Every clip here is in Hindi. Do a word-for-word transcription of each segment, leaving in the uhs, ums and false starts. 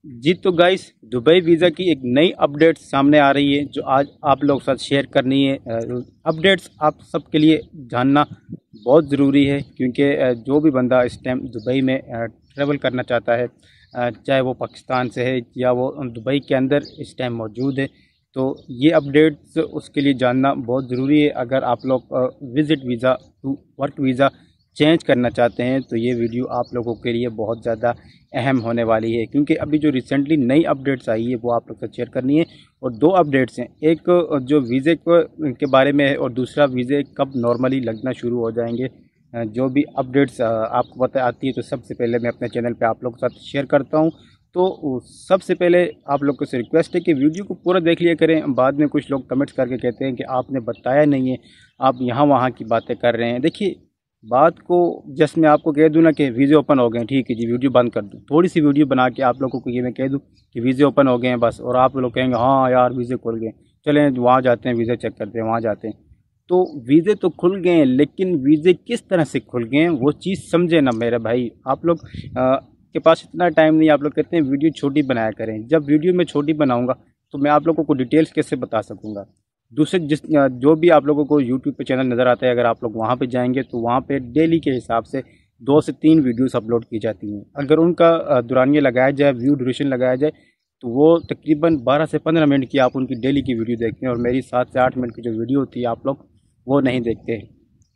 जी तो गाइस, दुबई वीज़ा की एक नई अपडेट सामने आ रही है जो आज आप लोग के साथ शेयर करनी है। अपडेट्स आप सबके लिए जानना बहुत ज़रूरी है क्योंकि अ, जो भी बंदा इस टाइम दुबई में ट्रैवल करना चाहता है, अ, चाहे वो पाकिस्तान से है या वो दुबई के अंदर इस टाइम मौजूद है, तो ये अपडेट्स उसके लिए जानना बहुत ज़रूरी है। अगर आप लोग visit visa to work visa change करना चाहते हैं तो ये वीडियो आप लोगों के लिए बहुत ज़्यादा अहम होने वाली है क्योंकि अभी जो रिसेंटली नई अपडेट्स आई है वो आप लोग से शेयर करनी है। और दो अपडेट्स हैं, एक जो वीज़े को के बारे में है और दूसरा वीज़े कब नॉर्मली लगना शुरू हो जाएंगे। अ, जो भी अपडेट्स अ, आपको पता आती है तो सबसे पहले मैं अपने चैनल पे आप लोगों के साथ शेयर करता हूँ। तो सबसे पहले आप लोग को से रिक्वेस्ट है कि वीडियो को पूरा देख लिया करें। बाद में कुछ लोग कमेंट्स करके कहते हैं कि आपने बताया नहीं है, आप यहाँ वहाँ की बातें कर रहे हैं। देखिए, बात को जस्ट मैं आपको कह दूं ना कि वीज़े ओपन हो गए, ठीक है जी, वीडियो बंद कर दूं, थोड़ी सी वीडियो बना के आप लोगों को ये मैं कह दूं कि वीज़े ओपन हो गए हैं बस, और आप लोग कहेंगे हाँ यार वीज़े खुल गए, चलें वहाँ जाते हैं वीज़े चेक करते हैं, वहाँ जाते हैं। तो वीज़े तो खुल गए हैं, लेकिन वीज़े किस तरह से खुल गए हैं वो चीज़ समझे ना मेरे भाई। आप लोग आ, के पास इतना टाइम नहीं, आप लोग कहते हैं वीडियो छोटी बनाया करें। जब वीडियो मैं छोटी बनाऊँगा तो मैं आप लोगों को डिटेल्स कैसे बता सकूँगा। दूसरे जिस जो भी आप लोगों को यूट्यूब पे चैनल नज़र आता है, अगर आप लोग वहाँ पे जाएंगे तो वहाँ पे डेली के हिसाब से दो से तीन वीडियोस अपलोड की जाती हैं। अगर उनका दुरानिया लगाया जाए, व्यू ड्यूरेशन लगाया जाए, तो वो तकरीबन बारह से पंद्रह मिनट की आप उनकी डेली की वीडियो देखते हैं और मेरी सात से आठ मिनट की जो वीडियो होती है आप लोग वो नहीं देखते हैं।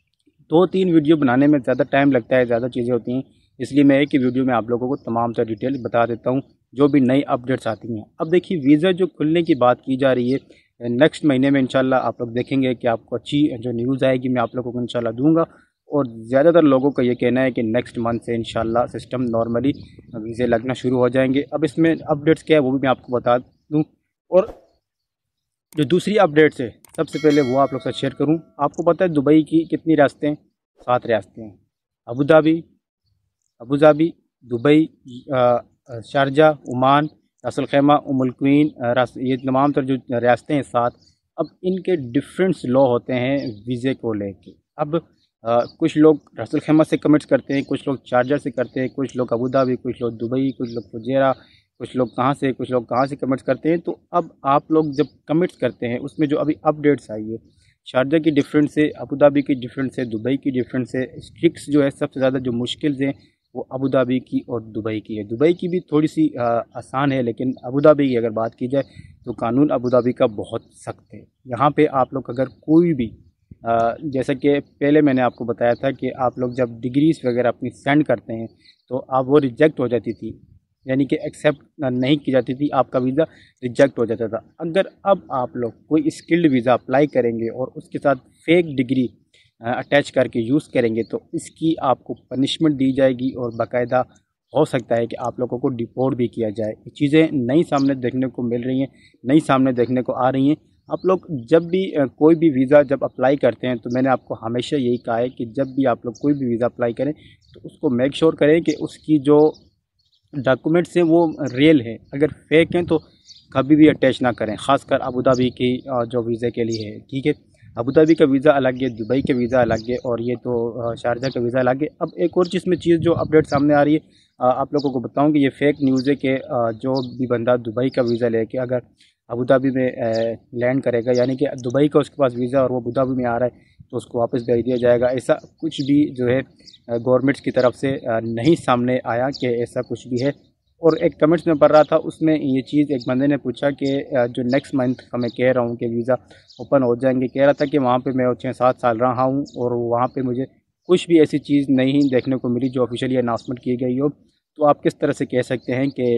दो तीन वीडियो बनाने में ज़्यादा टाइम लगता है, ज़्यादा चीज़ें होती हैं, इसलिए मैं एक ही वीडियो में आप लोगों को तमाम तरह डिटेल बता देता हूँ जो भी नई अपडेट्स आती हैं। अब देखिए, वीज़ा जो खुलने की बात की जा रही है नेक्स्ट महीने में, इंशाल्लाह आप लोग देखेंगे कि आपको अच्छी जो न्यूज़ आएगी मैं आप लोगों को इंशाल्लाह दूंगा। और ज़्यादातर लोगों का ये कहना है कि नेक्स्ट मंथ से इंशाल्लाह सिस्टम नॉर्मली वीज़े लगना शुरू हो जाएंगे। अब इसमें अपडेट्स क्या है वो भी मैं आपको बता दूँ। और जो दूसरी अपडेट्स है, सबसे पहले वो आप लोग से शेयर करूं। आपको पता है दुबई की कितनी रियासतें हैं? सात रियासतें हैं। Abu Dhabi, Abu Dhabi, Dubai, Sharjah, Oman, Ras Al खैमा, उमुल क्वीन, अ, रास ये तमाम तर जो रियासतें हैं सात। अब इनके डिफरेंस लॉ होते हैं वीज़े को लेके। अब अ, कुछ लोग रास अल खैमा से कमिट्स करते हैं, कुछ लोग शारजा से करते हैं, कुछ लोग अबू धाबी, कुछ लोग दुबई, कुछ लोग फुजेरा, कुछ लोग कहाँ से कुछ लोग कहाँ से कमिट्स करते हैं। तो अब आप लोग जब कमिट्स करते हैं उसमें जो अभी अपडेट्स आई है, शारजा की डिफरेंस है, अबू धाबी की डिफरेंस है, दुबई की डिफरेंस है। स्ट्रिक्स जो है सबसे ज़्यादा जो मुश्किल हैं वो अबू धाबी की और दुबई की है। दुबई की भी थोड़ी सी आ, आसान है, लेकिन अबू धाबी की अगर बात की जाए तो कानून अबू धाबी का बहुत सख्त है। यहाँ पे आप लोग अगर कोई भी आ, जैसा कि पहले मैंने आपको बताया था कि आप लोग जब डिग्रीज वगैरह अपनी सेंड करते हैं तो आप वो रिजेक्ट हो जाती थी, यानी कि एक्सेप्ट नहीं की जाती थी, आपका वीज़ा रिजेक्ट हो जाता था। अगर अब आप लोग कोई स्किल्ड वीज़ा अप्लाई करेंगे और उसके साथ फेक डिग्री अटैच करके यूज़ करेंगे तो इसकी आपको पनिशमेंट दी जाएगी और बाकायदा हो सकता है कि आप लोगों को डिपोर्ट भी किया जाए। ये चीज़ें नई सामने देखने को मिल रही हैं, नई सामने देखने को आ रही हैं। आप लोग जब भी अ, कोई भी वीज़ा जब अप्लाई करते हैं तो मैंने आपको हमेशा यही कहा है कि जब भी आप लोग कोई भी वीज़ा अप्लाई करें तो उसको मेक श्योर करें कि उसकी जो डॉक्यूमेंट्स हैं वो रियल है। अगर फेक हैं तो कभी भी अटैच ना करें, ख़ासकर अबू धाबी की अ, जो वीज़े के लिए है, ठीक है। अबू धाबी का वीज़ा अलग है, दुबई का वीज़ा अलग है, और ये तो अ, शारजा का वीज़ा अलग है। अब एक और चीज़ में चीज़ जो अपडेट सामने आ रही है, अ, आप लोगों को बताऊं कि ये फेक न्यूज़ है कि अ, जो भी बंदा दुबई का वीज़ा लेके अगर अबू धाबी में लैंड करेगा, यानी कि दुबई का उसके पास वीज़ा और वो अबू धाबी में आ रहा है, तो उसको वापस भेज दिया जाएगा। ऐसा कुछ भी जो है गवर्नमेंट की तरफ से अ, नहीं सामने आया कि ऐसा कुछ भी है। और एक कमेंट्स में पढ़ रहा था, उसमें ये चीज़ एक बंदे ने पूछा कि अ, जो नेक्स्ट मंथ का मैं कह रहा हूँ कि वीज़ा ओपन हो जाएंगे, कह रहा था कि वहाँ पे मैं छः सात साल रहा हूँ और वहाँ पे मुझे कुछ भी ऐसी चीज़ नहीं देखने को मिली जो ऑफिशियली अनाउंसमेंट की गई हो। तो आप किस तरह से कह सकते हैं कि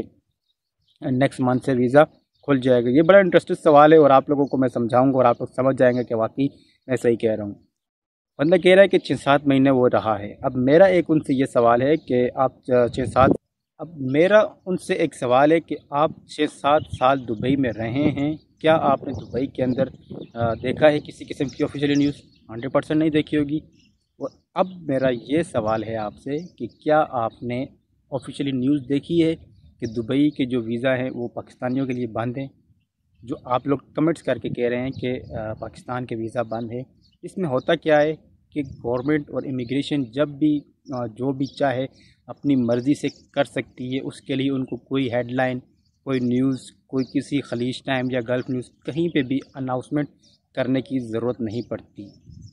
नेक्स्ट मंथ से वीज़ा खुल जाएगा? ये बड़ा इंटरेस्टिंग सवाल है और आप लोगों को मैं समझाऊंगा और आप लोग समझ जाएंगे कि वाकई मैं सही कह रहा हूँ। बंदा कह रहा है कि छः सात महीने वो रहा है। अब मेरा एक उनसे ये सवाल है कि आप छः सात अब मेरा उनसे एक सवाल है कि आप छः सात साल दुबई में रहे हैं, क्या आपने दुबई के अंदर अ, देखा है किसी किस्म की ऑफिशियल न्यूज़? हंड्रेड परसेंट नहीं देखी होगी। और अब मेरा ये सवाल है आपसे कि क्या आपने ऑफिशियली न्यूज़ देखी है कि दुबई के जो वीज़ा हैं वो पाकिस्तानियों के लिए बंद हैं? जो आप लोग कमेंट्स करके कह रहे हैं कि अ, पाकिस्तान के वीज़ा बंद है, इसमें होता क्या है कि गवर्नमेंट और इमिग्रेशन जब भी अ, जो भी चाहे अपनी मर्ज़ी से कर सकती है। उसके लिए उनको कोई हेडलाइन कोई न्यूज़, कोई किसी खलीज टाइम या गल्फ़ न्यूज़, कहीं पे भी अनाउंसमेंट करने की ज़रूरत नहीं पड़ती।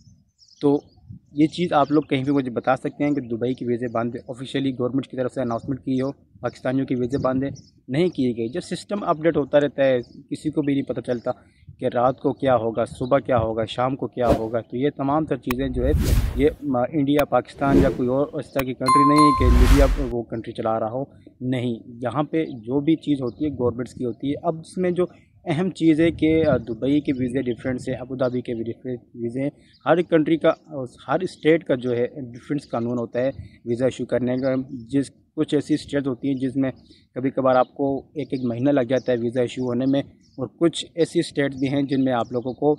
तो ये चीज़ आप लोग कहीं भी मुझे बता सकते हैं कि दुबई की वीज़े बंद है, ऑफिशियली गवर्नमेंट की तरफ से अनाउंसमेंट की हो, पाकिस्तानियों की वीज़े बंद है, नहीं की गई। जो सिस्टम अपडेट होता रहता है, किसी को भी नहीं पता चलता कि रात को क्या होगा, सुबह क्या होगा, शाम को क्या होगा। तो ये तमाम तर चीज़ें जो है, ये इंडिया, पाकिस्तान या कोई और इस तरह की कंट्री नहीं है कि मीडिया वो कंट्री चला रहा हो, नहीं। यहाँ पे जो भी चीज़ होती है गवर्नमेंट्स की होती है। अब इसमें जो अहम चीज़ है कि दुबई के वीज़े डिफरेंट है, अबू धाबी के भी डिफरेंट वीज़े हैं। हर एक कंट्री का, हर स्टेट का जो है डिफरेंट कानून होता है वीज़ा इशू करने का। जिस कुछ ऐसी स्टेट होती हैं जिसमें कभी कभार आपको एक एक महीना लग जाता है वीज़ा इशू होने में, और कुछ ऐसी स्टेट भी हैं जिनमें आप लोगों को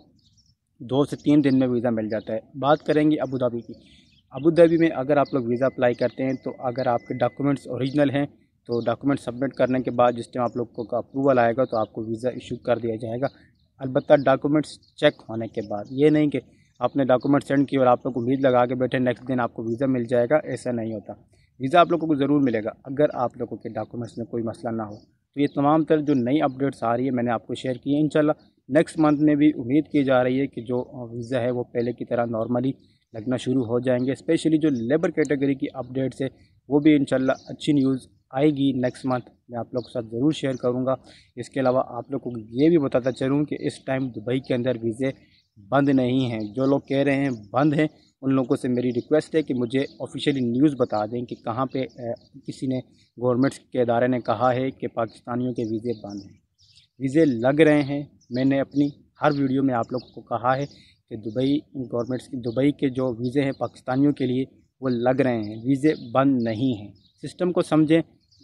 दो से तीन दिन में वीज़ा मिल जाता है। बात करेंगे अबू धाबी की। अबू धाबी में अगर आप लोग वीज़ा अप्लाई करते हैं तो अगर आपके डॉक्यूमेंट्स ओरिजिनल हैं तो डॉक्यूमेंट सबमिट करने के बाद जिस टाइम आप लोग को का अप्रूवल आएगा तो आपको वीज़ा इशू कर दिया जाएगा। अलबत्ता डॉक्यूमेंट्स चेक होने के बाद। ये नहीं कि आपने डॉक्यूमेंट सेंड किए और आप लोग को उम्मीद लगा के बैठे नेक्स्ट दिन आपको वीज़ा मिल जाएगा, ऐसा नहीं होता। वीज़ा आप लोगों को ज़रूर मिलेगा अगर आप लोगों के डॉक्यूमेंट्स में कोई मसला ना हो। तो ये तमाम तर जो नई अपडेट्स आ रही है मैंने आपको शेयर की है। इंशाल्लाह नेक्स्ट मंथ में भी उम्मीद की जा रही है कि जो वीज़ा है वो पहले की तरह नॉर्मली लगना शुरू हो जाएंगे। स्पेशली जो लेबर कैटेगरी की अपडेट्स है वो भी इंशाल्लाह अच्छी न्यूज़ आएगी नेक्स्ट मंथ, मैं आप लोगों के साथ ज़रूर शेयर करूंगा। इसके अलावा आप लोगों को ये भी बताता चलूँ कि इस टाइम दुबई के अंदर वीज़े बंद नहीं हैं। जो लोग कह रहे हैं बंद हैं, उन लोगों से मेरी रिक्वेस्ट है कि मुझे ऑफिशियली न्यूज़ बता दें कि कहाँ पे किसी ने, गवर्नमेंट के इदारे ने कहा है कि पाकिस्तानियों के वीज़े बंद हैं। वीज़े लग रहे हैं। मैंने अपनी हर वीडियो में आप लोगों को कहा है कि दुबई गवर्नमेंट्स की, दुबई के जो वीज़े हैं पाकिस्तानियों के लिए वो लग रहे हैं, वीज़े बंद नहीं हैं। सिस्टम को समझें,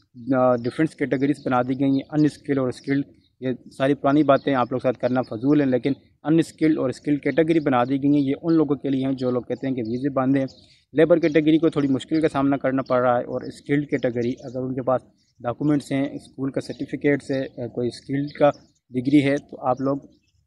डिफरेंट कैटेगरीज बना दी गई हैं, अनस्किल्ड और स्किल्ड। ये सारी पुरानी बातें आप लोग साथ करना फजूल है, लेकिन अनस्किल्ड और स्किल्ड कैटेगरी बना दी गई हैं। ये उन लोगों के लिए हैं जो लोग कहते हैं कि वीज़े बंद हैं। लेबर कैटेगरी को थोड़ी मुश्किल का सामना करना पड़ रहा है, और स्किल्ड कैटेगरी अगर उनके पास डॉक्यूमेंट्स हैं, स्कूल का सर्टिफिकेट्स है, कोई स्किल्ड का डिग्री है, तो आप लोग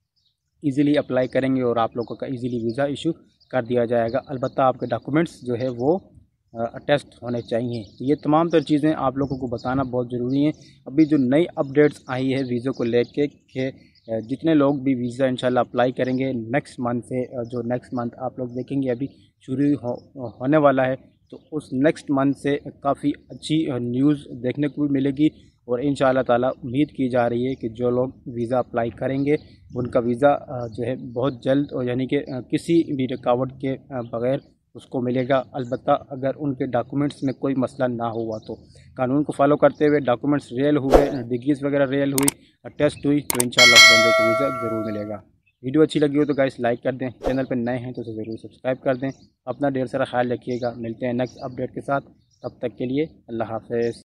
ईज़िली अप्लाई करेंगे और आप लोगों का ईज़िली वीज़ा इशू कर दिया जाएगा। अलबत्ता आपके डॉक्यूमेंट्स जो है वो अटेस्ट होने चाहिए। तो ये तमाम तर चीज़ें आप लोगों को बताना बहुत ज़रूरी है। अभी जो नई अपडेट्स आई है वीज़ो को लेके कि जितने लोग भी वीज़ा इंशाल्लाह अप्लाई करेंगे नेक्स्ट मंथ से, जो नेक्स्ट मंथ आप लोग देखेंगे अभी शुरू हो, होने वाला है, तो उस नेक्स्ट मंथ से काफ़ी अच्छी न्यूज़ देखने को भी मिलेगी। और इंशाल्लाह ताला उम्मीद की जा रही है कि जो लोग वीज़ा अप्लाई करेंगे उनका वीज़ा जो है बहुत जल्द, और यानी कि किसी भी रुकावट के बग़ैर उसको मिलेगा। अलबत्ता अगर उनके डॉक्यूमेंट्स में कोई मसला ना हुआ तो कानून को फॉलो करते हुए डॉक्यूमेंट्स रियल हुए, डिग्रीज वगैरह रियल हुई, टेस्ट हुई, तो इंशाल्लाह उस बंदे को वीज़ा ज़रूर मिलेगा। वीडियो अच्छी लगी हो तो गाइस लाइक कर दें, चैनल पर नए हैं तो उसे ज़रूर सब्सक्राइब कर दें। अपना ढेर सारा ख्याल रखिएगा। मिलते हैं नेक्स्ट अपडेट के साथ, तब तक के लिए अल्लाह हाफ़िज़।